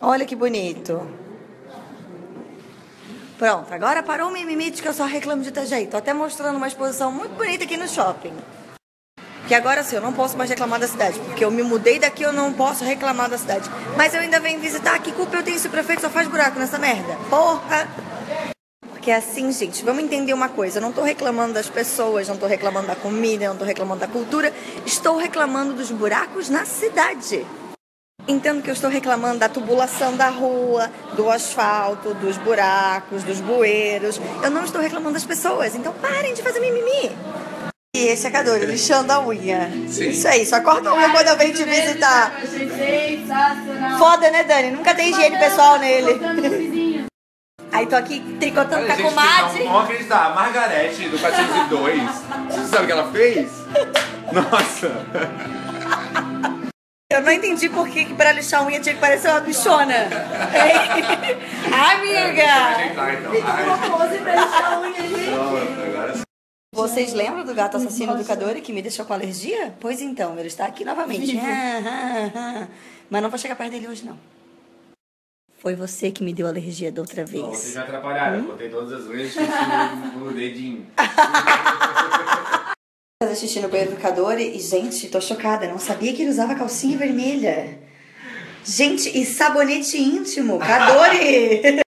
Olha que bonito. Pronto, agora parou o mimimi de que eu só reclamo de tal jeito. Tô até mostrando uma exposição muito bonita aqui no shopping. Que agora sim, eu não posso mais reclamar da cidade. Porque eu me mudei daqui, eu não posso reclamar da cidade. Mas eu ainda venho visitar. Que culpa eu tenho se o prefeito só faz buraco nessa merda? Porra! Porque assim, gente, vamos entender uma coisa. Eu não tô reclamando das pessoas, não tô reclamando da comida, não tô reclamando da cultura. Estou reclamando dos buracos na cidade. Entendo que eu estou reclamando da tubulação da rua, do asfalto, dos buracos, dos bueiros. Eu não estou reclamando das pessoas. Então parem de fazer mimimi. E esse secador, lixando a unha. Sim. Isso aí, só corta a unha quando eu venho te visitar. Achei sensacional. Foda, né, Dani? Nunca tem higiene pessoal nele. Aí tô aqui tricotando com a comadre. Não acreditar, a Margarete do 402, você sabe o que ela fez? Nossa! Eu não entendi por que pra lixar a unha tinha que parecer uma bichona. Amiga! Propôs pra lixar a unha ali. Agora sim. Vocês lembram do gato assassino educador que me deixou com alergia? Pois então, ele está aqui novamente. Mas não vou chegar perto dele hoje, não. Foi você que me deu alergia da outra vez. Não, vocês me atrapalharam. Eu botei todas as vezes no dedinho. Fazer xixi no banheiro do Cadore e, gente, tô chocada. Não sabia que ele usava calcinha vermelha. Gente, e sabonete íntimo, Cadore!